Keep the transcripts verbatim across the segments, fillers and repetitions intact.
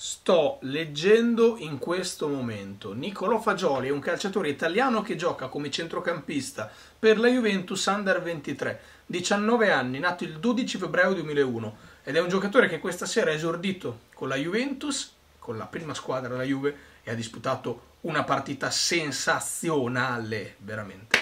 Sto leggendo in questo momento Nicolò Fagioli, è un calciatore italiano che gioca come centrocampista per la Juventus Under ventitré, diciannove anni, nato il dodici febbraio duemilauno, ed è un giocatore che questa sera ha esordito con la Juventus, con la prima squadra della Juve, e ha disputato una partita sensazionale, veramente.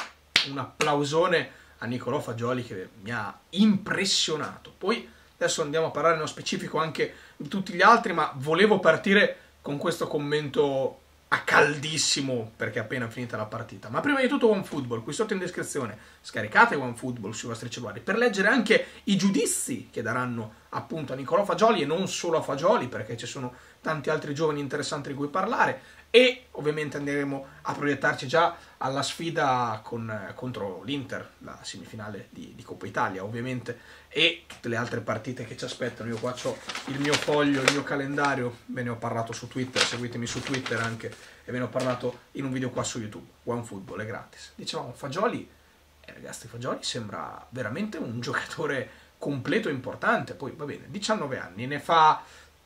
Un applausone a Nicolò Fagioli che mi ha impressionato. Poi adesso andiamo a parlare nello specifico anche di tutti gli altri, ma volevo partire con questo commento a caldissimo perché è appena finita la partita. Ma prima di tutto OneFootball, qui sotto in descrizione scaricate OneFootball sui vostri cellulari per leggere anche i giudizi che daranno appunto a Nicolò Fagioli e non solo a Fagioli, perché ci sono tanti altri giovani interessanti di cui parlare. E ovviamente andremo a proiettarci già alla sfida con, contro l'Inter, la semifinale di, di Coppa Italia ovviamente, e tutte le altre partite che ci aspettano. Io qua ho il mio foglio, il mio calendario, ve ne ho parlato su Twitter, seguitemi su Twitter anche, e ve ne ho parlato in un video qua su YouTube. OneFootball è gratis. Dicevamo Fagioli, eh, ragazzi, Fagioli sembra veramente un giocatore completo e importante. Poi va bene, diciannove anni, ne fa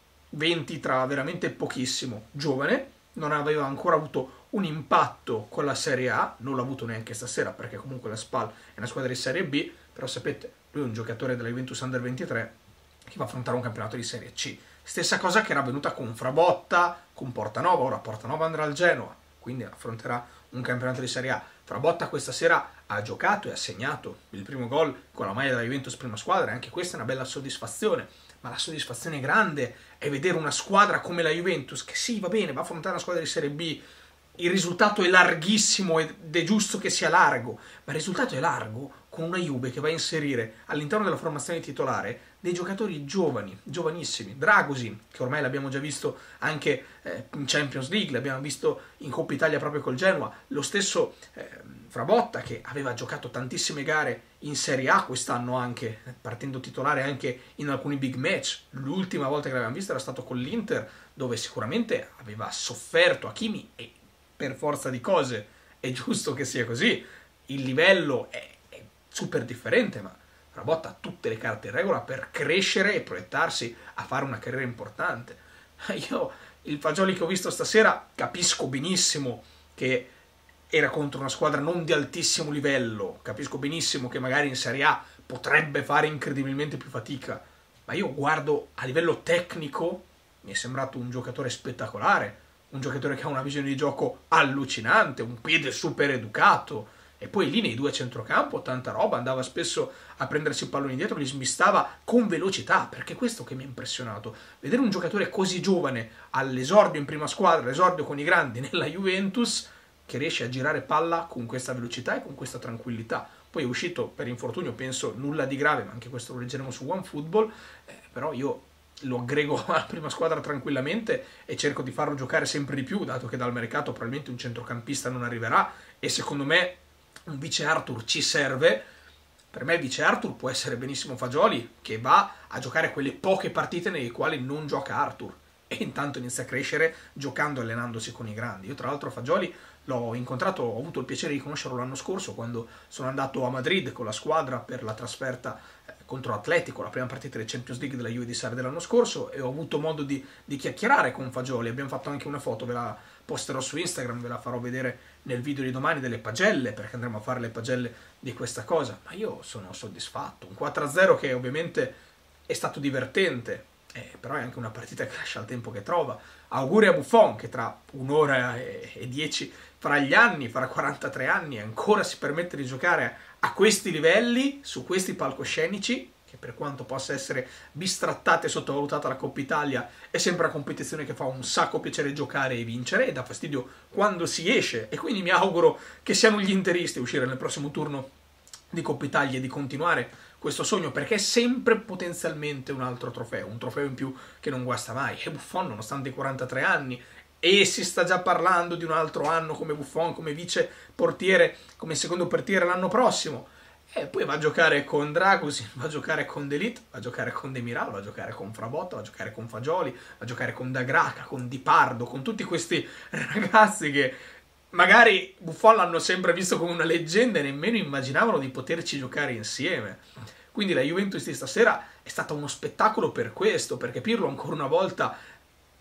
venti tra veramente pochissimo, giovane, non aveva ancora avuto un impatto con la Serie A, non l'ha avuto neanche stasera perché comunque la Spal è una squadra di Serie B, però sapete, lui è un giocatore della Juventus Under ventitré che va a affrontare un campionato di Serie C. Stessa cosa che era avvenuta con Frabotta, con Portanova, ora Portanova andrà al Genoa, quindi affronterà un campionato di Serie A. Frabotta questa sera ha giocato e ha segnato il primo gol con la maglia della Juventus prima squadra, e anche questa è una bella soddisfazione. Ma la soddisfazione grande è vedere una squadra come la Juventus, che sì, va bene, va a affrontare una squadra di Serie B, il risultato è larghissimo ed è giusto che sia largo, ma il risultato è largo con una Juve che va a inserire all'interno della formazione titolare dei giocatori giovani, giovanissimi. Dragusin, che ormai l'abbiamo già visto anche eh, in Champions League, l'abbiamo visto in Coppa Italia proprio col Genoa, lo stesso eh, Frabotta, che aveva giocato tantissime gare in Serie A quest'anno anche, partendo titolare anche in alcuni big match. L'ultima volta che l'abbiamo visto era stato con l'Inter, dove sicuramente aveva sofferto Hakimi, e per forza di cose è giusto che sia così, il livello è, è super differente, ma Frabotta ha tutte le carte in regola per crescere e proiettarsi a fare una carriera importante. Io il Fagioli che ho visto stasera capisco benissimo che era contro una squadra non di altissimo livello, capisco benissimo che magari in Serie A potrebbe fare incredibilmente più fatica, ma io guardo a livello tecnico, mi è sembrato un giocatore spettacolare, un giocatore che ha una visione di gioco allucinante, un piede super educato, e poi lì nei due a centrocampo tanta roba, andava spesso a prendersi il pallone dietro, li smistava con velocità, perché è questo che mi ha impressionato, vedere un giocatore così giovane all'esordio in prima squadra, all'esordio con i grandi nella Juventus, che riesce a girare palla con questa velocità e con questa tranquillità. Poi è uscito per infortunio, penso nulla di grave, ma anche questo lo leggeremo su OneFootball, eh, però io lo aggrego alla prima squadra tranquillamente e cerco di farlo giocare sempre di più, dato che dal mercato probabilmente un centrocampista non arriverà, e secondo me un vice Arthur ci serve. Per me il vice Arthur può essere benissimo Fagioli, che va a giocare quelle poche partite nelle quali non gioca Arthur, e intanto inizia a crescere giocando e allenandosi con i grandi. Io tra l'altro Fagioli l'ho incontrato, ho avuto il piacere di conoscerlo l'anno scorso quando sono andato a Madrid con la squadra per la trasferta eh, contro Atletico, la prima partita del Champions League della Juve di Sarri dell'anno scorso, e ho avuto modo di, di chiacchierare con Fagioli. Abbiamo fatto anche una foto, ve la posterò su Instagram, ve la farò vedere nel video di domani, delle pagelle, perché andremo a fare le pagelle di questa cosa. Ma io sono soddisfatto, un quattro a zero che ovviamente è stato divertente, Eh, però è anche una partita che lascia il tempo che trova. Auguri a Buffon, che tra un'ora e, e dieci farà gli anni, farà quarantatré anni, e ancora si permette di giocare a questi livelli, su questi palcoscenici, che per quanto possa essere bistrattata e sottovalutata la Coppa Italia, è sempre una competizione che fa un sacco piacere giocare e vincere, e dà fastidio quando si esce, e quindi mi auguro che siano gli interisti a uscire nel prossimo turno di Coppa Italia e di continuare questo sogno, perché è sempre potenzialmente un altro trofeo, un trofeo in più che non guasta mai. E Buffon, nonostante i quarantatré anni, e si sta già parlando di un altro anno come Buffon, come vice portiere, come secondo portiere l'anno prossimo, e poi va a giocare con Dragusin, va a giocare con De Ligt, va a giocare con Demiral, va a giocare con Frabotta, va a giocare con Fagioli, va a giocare con Da Graca, con Di Pardo, con tutti questi ragazzi che magari Buffon l'hanno sempre visto come una leggenda e nemmeno immaginavano di poterci giocare insieme. Quindi la Juventus di stasera è stata uno spettacolo per questo, perché Pirlo ancora una volta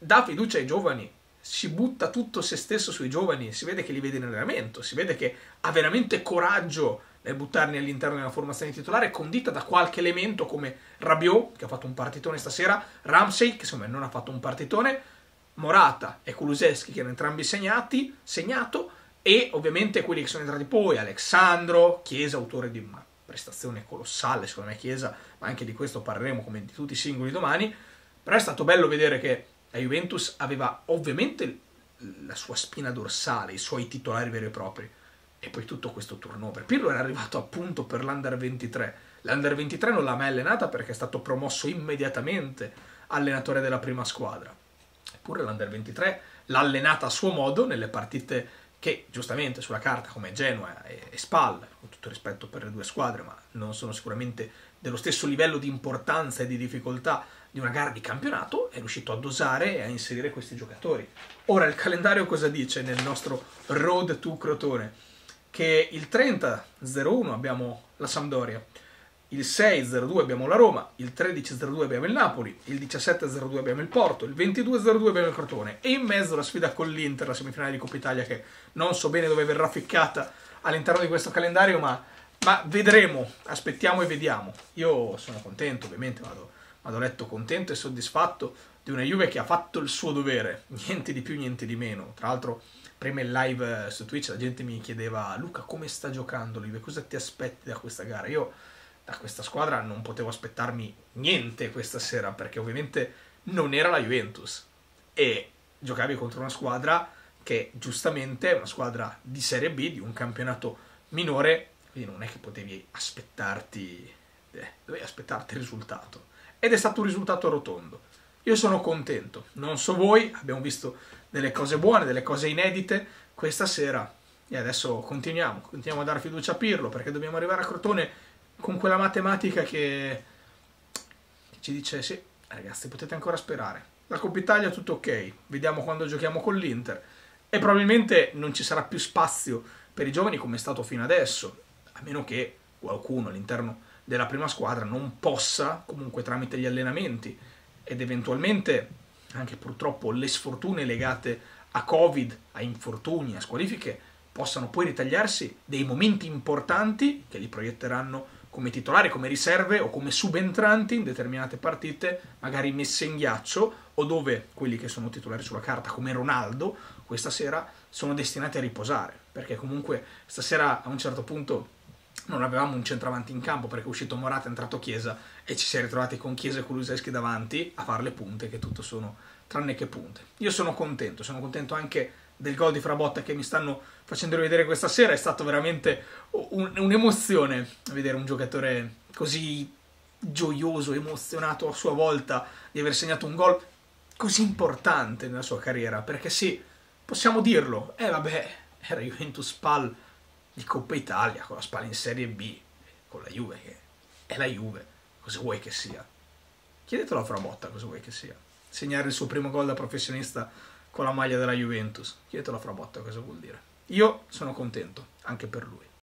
dà fiducia ai giovani, si butta tutto se stesso sui giovani, si vede che li vede in allenamento, si vede che ha veramente coraggio nel buttarli all'interno della formazione titolare, condita da qualche elemento come Rabiot, che ha fatto un partitone stasera, Ramsey, che secondo me non ha fatto un partitone, Morata e Kulusevski, che hanno entrambi segnati, segnato, e ovviamente quelli che sono entrati poi, Alexandro, Chiesa, autore di una prestazione colossale, secondo me Chiesa, ma anche di questo parleremo come di tutti i singoli domani. Però è stato bello vedere che la Juventus aveva ovviamente la sua spina dorsale, i suoi titolari veri e propri, e poi tutto questo turnover. Pirlo era arrivato appunto per l'Under ventitré. L'Under ventitré non l'ha mai allenata perché è stato promosso immediatamente allenatore della prima squadra. Eppure l'Under ventitré l'ha allenata a suo modo nelle partite che giustamente sulla carta come Genoa e, e Spal, con tutto il rispetto per le due squadre, ma non sono sicuramente dello stesso livello di importanza e di difficoltà di una gara di campionato, è riuscito a dosare e a inserire questi giocatori. Ora il calendario cosa dice nel nostro Road to Crotone? Che il trenta zero uno abbiamo la Sampdoria, il sei zero due abbiamo la Roma, il tredici zero due abbiamo il Napoli, il diciassette zero due abbiamo il Porto, il ventidue zero due abbiamo il Crotone, e in mezzo la sfida con l'Inter, la semifinale di Coppa Italia, che non so bene dove verrà ficcata all'interno di questo calendario, ma, ma vedremo, aspettiamo e vediamo. Io sono contento, ovviamente vado, vado a letto contento e soddisfatto di una Juve che ha fatto il suo dovere, niente di più, niente di meno. Tra l'altro prima in live su Twitch la gente mi chiedeva: Luca, come sta giocando la Juve? Cosa ti aspetti da questa gara? Io da questa squadra non potevo aspettarmi niente questa sera, perché ovviamente non era la Juventus e giocavi contro una squadra che giustamente è una squadra di Serie B, di un campionato minore, quindi non è che potevi aspettarti eh, dovevi aspettarti il risultato, ed è stato un risultato rotondo. Io sono contento, non so voi, abbiamo visto delle cose buone, delle cose inedite questa sera, e adesso continuiamo, continuiamo a dare fiducia a Pirlo, perché dobbiamo arrivare a Crotone con quella matematica che, che ci dice: sì, ragazzi, potete ancora sperare. La Coppa Italia tutto ok, vediamo quando giochiamo con l'Inter, e probabilmente non ci sarà più spazio per i giovani come è stato fino adesso, a meno che qualcuno all'interno della prima squadra non possa, comunque tramite gli allenamenti ed eventualmente anche purtroppo le sfortune legate a Covid, a infortuni, a squalifiche, possano poi ritagliarsi dei momenti importanti che li proietteranno come titolari, come riserve o come subentranti in determinate partite, magari messe in ghiaccio, o dove quelli che sono titolari sulla carta, come Ronaldo, questa sera sono destinati a riposare, perché comunque stasera a un certo punto non avevamo un centravanti in campo, perché è uscito Morata, è entrato Chiesa, e ci si è ritrovati con Chiesa e Kulusevski davanti a fare le punte, che tutto sono tranne che punte. Io sono contento, sono contento anche del gol di Frabotta che mi stanno facendo rivedere questa sera. È stato veramente un, un'emozione vedere un giocatore così gioioso, emozionato a sua volta di aver segnato un gol così importante nella sua carriera, perché sì, possiamo dirlo, eh vabbè, era Juventus Spal di Coppa Italia, con la Spal in Serie B, con la Juve, che è la Juve, cosa vuoi che sia? Chiedetelo a Frabotta cosa vuoi che sia. Segnare il suo primo gol da professionista con la maglia della Juventus, chiedetelo a Frabotta cosa vuol dire. Io sono contento, anche per lui.